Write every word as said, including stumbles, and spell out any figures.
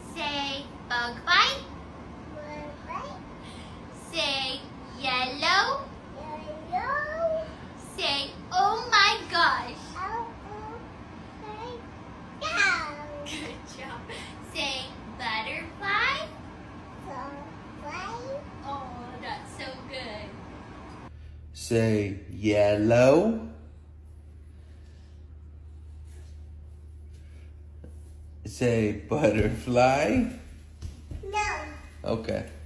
Say bug bite. Say yellow. Say oh my gosh. Good job. Say butterfly. Oh, that's so good. Say yellow. Say butterfly. No. Okay.